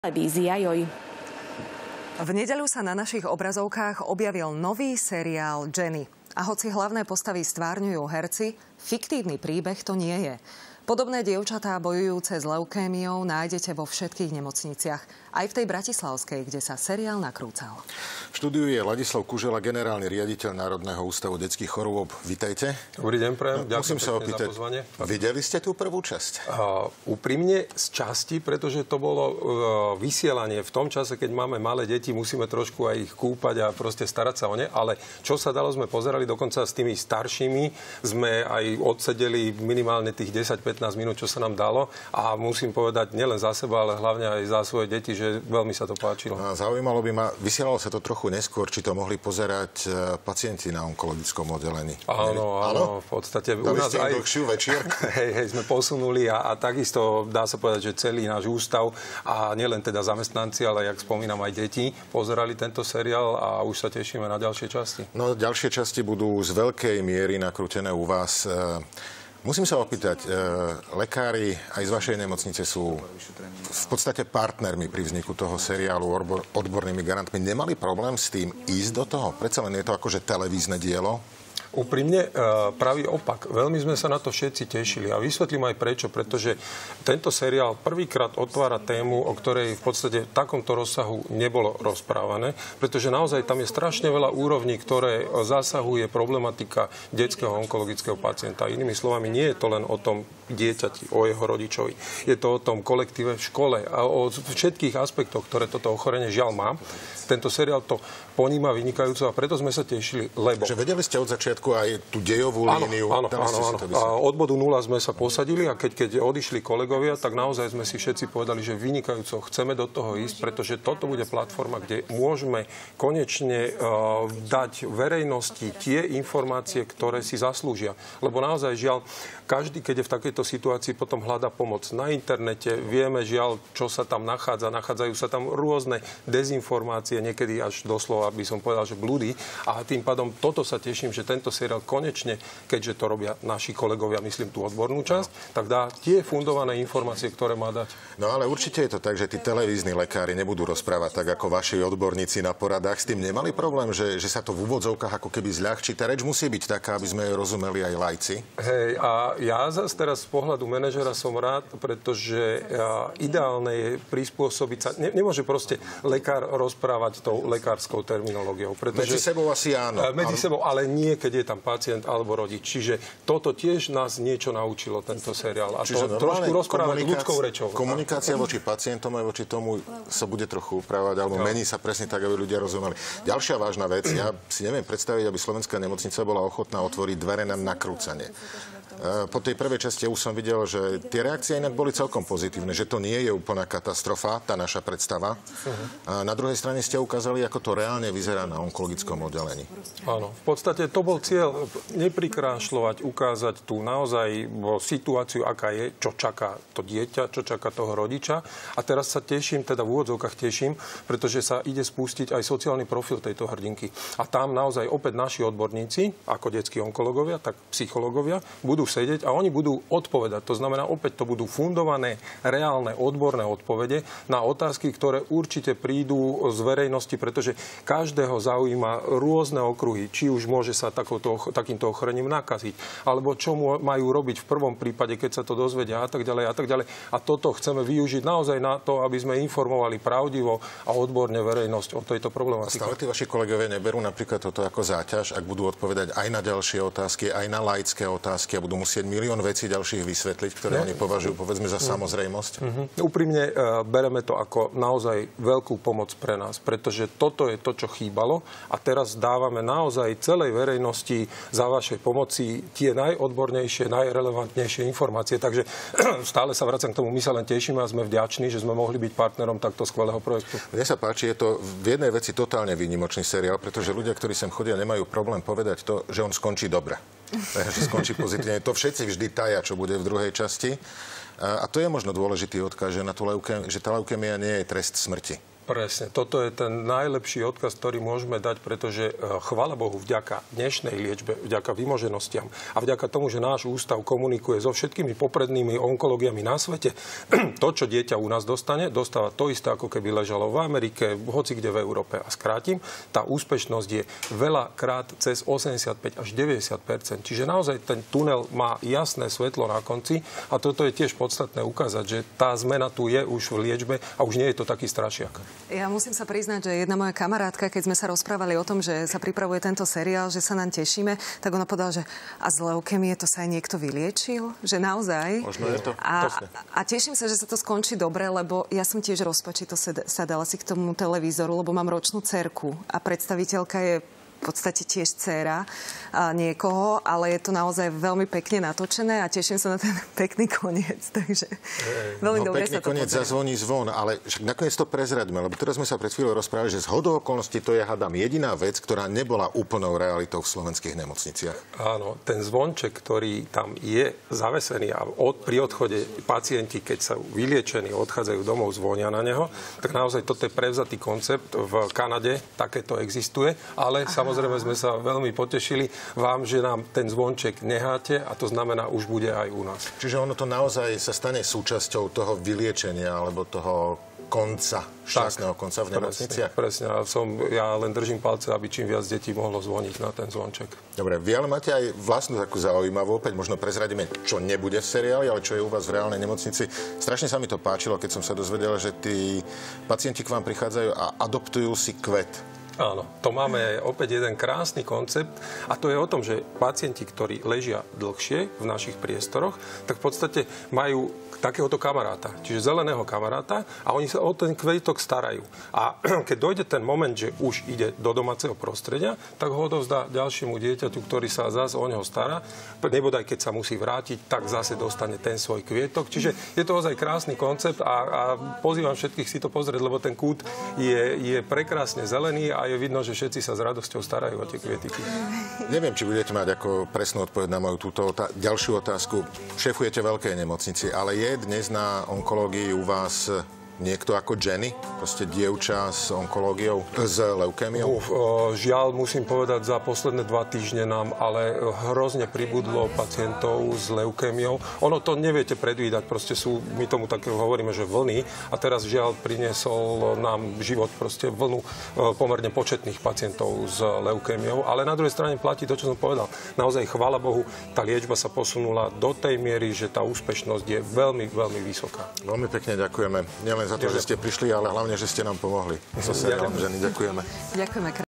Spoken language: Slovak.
Televízia Joj. V nedeľu sa na našich obrazovkách objavil nový seriál Jenny. A hoci hlavné postavy stvárňujú herci, fiktívny príbeh to nie je. Podobné dievčatá bojujúce s leukémiou nájdete vo všetkých nemocniciach. Aj v tej bratislavskej, kde sa seriál nakrúcal. V štúdiu je Ladislav Kužela, generálny riaditeľ Národného ústavu detských chorôb. Vítajte. Dobrý deň, prajem. Musím sa opýtať, videli ste tú prvú časť? Úprimne z časti, pretože to bolo vysielanie. V tom čase, keď máme malé deti, musíme trošku aj ich kúpať a proste starať sa o ne. Ale čo sa dalo, sme pozerali, dokonca s tými staršími sme aj odsedeli minimálne tých 10-15 minút, čo sa nám dalo. A musím povedať nielen za seba, ale hlavne aj za svoje deti, že veľmi sa to páčilo. A zaujímalo by ma, vysielalo sa to trochu neskôr, či to mohli pozerať pacienti na onkologickom oddelení. Áno, v podstate u nás aj dlhšiu večierku. Hej, sme posunuli a takisto dá sa povedať, že celý náš ústav a nielen teda zamestnanci, ale jak spomínam aj deti, pozerali tento seriál a už sa tešíme na ďalšie časti. No, ďalšie časti budú z veľkej miery nakrútené u vás. Musím sa opýtať, lekári aj z vašej nemocnice sú v podstate partnermi pri vzniku toho seriálu, odbornými garantmi. Nemali problém s tým ísť do toho? Predsa len je to akože televízne dielo? Úprimne, pravý opak. Veľmi sme sa na to všetci tešili a vysvetlím aj prečo, pretože tento seriál prvýkrát otvára tému, o ktorej v podstate v takomto rozsahu nebolo rozprávané, pretože naozaj tam je strašne veľa úrovní, ktoré zasahuje problematika detského onkologického pacienta. Inými slovami, nie je to len o tom dieťati, o jeho rodičovi. Je to o tom kolektíve v škole a o všetkých aspektoch, ktoré toto ochorenie žiaľ má. Tento seriál to poníma vynikajúco a preto sme sa tešili, lebo... Že vedeli ste od začiatku aj tú dejovú líniu? Áno. A od bodu 0 sme sa posadili a keď odišli kolegovia, tak naozaj sme si všetci povedali, že vynikajúco chceme do toho ísť, pretože toto bude platforma, kde môžeme konečne dať verejnosti tie informácie, ktoré si zaslúžia. Lebo naozaj žiaľ, každý, keď je v takejto situácii, potom hľadá pomoc na internete. Vieme žiaľ, čo sa tam nachádza. Nachádzajú sa tam rôzne dezinformácie, niekedy až doslova, by som povedal, že blúdy. A tým pádom toto sa teším, že tento seriál konečne, keďže to robia naši kolegovia, myslím tú odbornú časť, tak dá tie fundované informácie, ktoré má dať. No ale určite je to tak, že tí televízni lekári nebudú rozprávať tak, ako vaši odborníci na poradách. S tým nemali problém, že sa to v úvodzovkách ako keby zľahčí. Tá reč musí byť taká, aby sme jej rozumeli aj laici. Hej, a ja zase teraz z pohľadu manažera som rád, pretože ideálne je prispôsobiť sa. Nemôže proste lekár rozprávať tou lekárskou terminológiou. Medzi sebou asi áno. Medzi sebou, ale nie, keď je tam pacient alebo rodič. Čiže toto tiež nás niečo naučilo, tento seriál. A čiže to trošku rozprávať ľudskou rečou. Komunikácia voči pacientom aj voči tomu sa bude trochu upravovať, alebo mení sa presne tak, aby ľudia rozumeli. Ďalšia vážna vec, ja si neviem predstaviť, aby slovenská nemocnica bola ochotná otvoriť dvere na nakrúcanie. Po tej prvej časti už som videl, že tie reakcie inak boli celkom pozitívne, že to nie je úplná katastrofa, tá naša predstava. A na druhej strane ste ukázali, ako to reálne vyzerá na onkologickom oddelení. Áno, v podstate to bol cieľ neprikrášľovať, ukázať tú naozaj situáciu, aká je, čo čaká to dieťa, čo čaká toho rodiča. A teraz sa teším, teda v úvodzovkách teším, pretože sa ide spustiť aj sociálny profil tejto hrdinky. A tam naozaj opäť naši odborníci, ako detskí onkológovia, tak psychológovia, budú sedieť a oni budú odpovedať. To znamená, opäť to budú fundované, reálne, odborné odpovede na otázky, ktoré určite prídu z verejnosti, pretože každého zaujíma rôzne okruhy. Či už môže sa takýmto ochorením nakaziť, alebo čo majú robiť v prvom prípade, keď sa to dozvedia a tak ďalej a tak ďalej. A toto chceme využiť naozaj na to, aby sme informovali pravdivo a odborne verejnosť o tejto problematike. Stále tí vaši kolegovia neberú napríklad toto ako záťaž, ak budú odpovedať aj na ďalšie otázky, aj na laické otázky a budú musieť milión vecí ďalších vysvetliť, ktoré oni považujú, povedzme, za samozrejmosť? Úprimne bereme to ako naozaj veľkú pomoc pre nás, pretože toto je to, čo chýbalo a teraz dávame naozaj celej verejnosti za vašej pomoci tie najodbornejšie, najrelevantnejšie informácie. Takže stále sa vracam k tomu, my sa len tešíme a sme vďační, že sme mohli byť partnerom takto skvelého projektu. Mne sa páči, je to v jednej veci totálne výnimočný seriál, pretože ľudia, ktorí sem chodia, nemajú problém povedať to, že on skončí dobre. Že skončí pozitívne. To všetci vždy taja, čo bude v druhej časti. A to je možno dôležitý odkaz, že tá leukémia nie je trest smrti. Presne. Toto je ten najlepší odkaz, ktorý môžeme dať, pretože chvála Bohu, vďaka dnešnej liečbe, vďaka vymoženostiam a vďaka tomu, že náš ústav komunikuje so všetkými poprednými onkológiami na svete, to, čo dieťa u nás dostane, dostáva to isté, ako keby ležalo v Amerike, hoci kde v Európe. A skrátim, tá úspešnosť je veľakrát cez 85 až 90%. Čiže naozaj ten tunel má jasné svetlo na konci a toto je tiež podstatné ukázať, že tá zmena tu je už v liečbe a už nie je to taký strašiak. Ja musím sa priznať, že jedna moja kamarátka, keď sme sa rozprávali o tom, že sa pripravuje tento seriál, že sa nám tešíme, tak ona povedala, že a z leukémie to sa aj niekto vyliečil? Že naozaj? Možno je to. A teším sa, že sa to skončí dobre, lebo ja som tiež rozpačito sadala si k tomu televízoru, lebo mám ročnú dcerku a predstaviteľka je v podstate tiež dcéra niekoho, ale je to naozaj veľmi pekne natočené a teším sa na ten pekný koniec. Takže veľmi dobre sa to pekný koniec zazvoní zvon, ale však nakoniec to prezradíme, lebo teraz sme sa pred chvíľou rozprávali, že zhodou okolností to je, hádam, jediná vec, ktorá nebola úplnou realitou v slovenských nemocniciach. Áno, ten zvonček, ktorý tam je zavesený a pri odchode pacienti, keď sa vyliečení odchádzajú domov, zvonia na neho, tak naozaj toto je prevzatý koncept. V Kanade takéto existuje, ale samozrejme sme sa veľmi potešili vám, že nám ten zvonček necháte a to znamená, už bude aj u nás. Čiže ono to naozaj sa stane súčasťou toho vyliečenia alebo toho konca, šťastného konca v nemocniciach? Presne. Ja len držím palce, aby čím viac detí mohlo zvoniť na ten zvonček. Dobre, vy ale máte aj vlastnú takú zaujímavú, opäť možno prezradíme, čo nebude v seriáli, ale čo je u vás v reálnej nemocnici. Strašne sa mi to páčilo, keď som sa dozvedel, že tí pacienti k vám prichádzajú a adoptujú si kvet. Áno, to máme opäť jeden krásny koncept a to je o tom, že pacienti, ktorí ležia dlhšie v našich priestoroch, tak v podstate majú takéhoto kamaráta, čiže zeleného kamaráta a oni sa o ten kvetok starajú. A keď dojde ten moment, že už ide do domáceho prostredia, tak ho odovzdá ďalšiemu dieťaťu, ktorý sa zase o neho stará. Nebodaj, keď sa musí vrátiť, tak zase dostane ten svoj kvietok. Čiže je to ozaj krásny koncept a pozývam všetkých si to pozrieť, lebo ten kút je prekrásne zelený a je vidno, že všetci sa s radosťou starajú o tie kvietiky. Neviem, či budete mať ako presnú odpoveď na moju túto ďalšiu otázku. Šéfujete veľkej nemocnici, ale je dnes na onkológii u vás niekto ako Jenny? Proste dievča s onkológiou, s leukémiou? Žiaľ, musím povedať, za posledné 2 týždne nám ale hrozne pribudlo pacientov s leukémiou. Ono to neviete predvídať, proste my tomu tak hovoríme, že vlny. A teraz žiaľ priniesol nám život proste vlnu pomerne početných pacientov s leukémiou. Ale na druhej strane platí to, čo som povedal. Naozaj, chvála Bohu, tá liečba sa posunula do tej miery, že tá úspešnosť je veľmi, veľmi vysoká. Veľmi pekne ďakujeme. Nielen za to, že ste prišli, ale hlavne, že ste nám pomohli. So seriálom Ženy. Ďakujeme. Ďakujeme.